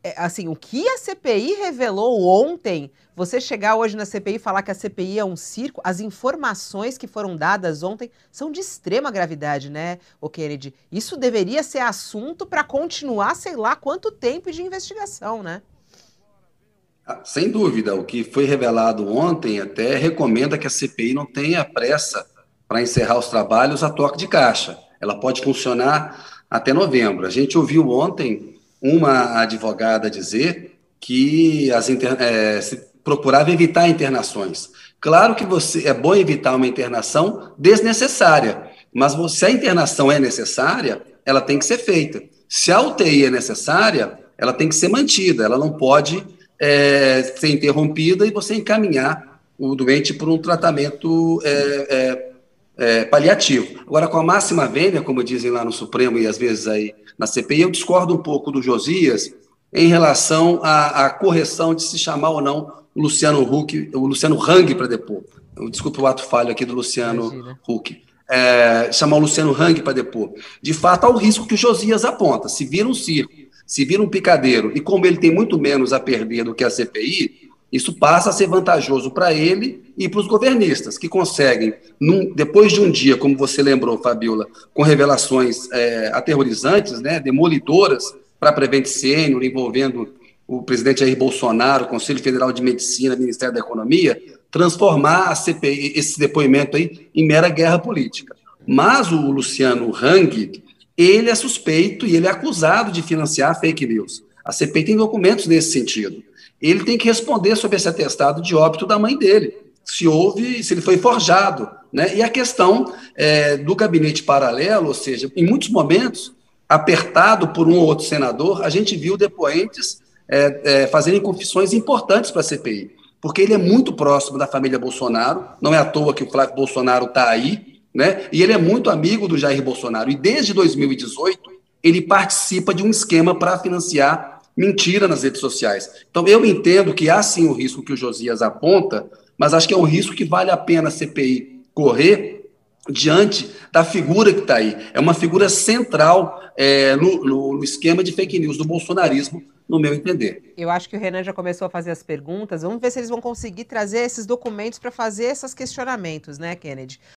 assim, o que a CPI revelou ontem, você chegar hoje na CPI e falar que a CPI é um circo, as informações que foram dadas ontem são de extrema gravidade, né, ô Kennedy? Isso deveria ser assunto para continuar, sei lá, quanto tempo de investigação, né? Sem dúvida, o que foi revelado ontem até recomenda que a CPI não tenha pressa para encerrar os trabalhos a toque de caixa. Ela pode funcionar até novembro. A gente ouviu ontem uma advogada dizer que se procurava evitar internações. Claro que é bom evitar uma internação desnecessária, mas se a internação é necessária, ela tem que ser feita. Se a UTI é necessária, ela tem que ser mantida, ela não pode ser interrompida e você encaminhar o doente por um tratamento paliativo. Agora, com a máxima vênia, como dizem lá no Supremo e às vezes aí na CPI, eu discordo um pouco do Josias em relação à correção de se chamar ou não o Luciano Hang para depor. Desculpa o ato falho aqui do Luciano Imagina. Huck. Chamar o Luciano Hang para depor. De fato, há o risco que o Josias aponta. Se vira um circo, se vira um picadeiro, e como ele tem muito menos a perder do que a CPI, isso passa a ser vantajoso para ele e para os governistas, que conseguem, depois de um dia, como você lembrou, Fabiola, com revelações aterrorizantes, né, demolidoras para a Prevent Senior, envolvendo o presidente Jair Bolsonaro, o Conselho Federal de Medicina, Ministério da Economia, transformar a CPI, esse depoimento aí em mera guerra política. Mas o Luciano Hang, ele é suspeito e ele é acusado de financiar fake news. A CPI tem documentos nesse sentido. Ele tem que responder sobre esse atestado de óbito da mãe dele, se ele foi forjado, né? E a questão do gabinete paralelo, ou seja, em muitos momentos, apertado por um ou outro senador, a gente viu depoentes fazerem confissões importantes para a CPI, porque ele é muito próximo da família Bolsonaro, não é à toa que o Flávio Bolsonaro está aí, né? E ele é muito amigo do Jair Bolsonaro, e desde 2018 ele participa de um esquema para financiar mentira nas redes sociais. Então, eu entendo que há sim o risco que o Josias aponta, mas acho que é um risco que vale a pena a CPI correr diante da figura que está aí. É uma figura central no esquema de fake news do bolsonarismo, no meu entender. Eu acho que o Renan já começou a fazer as perguntas. Vamos ver se eles vão conseguir trazer esses documentos para fazer esses questionamentos, né, Kennedy?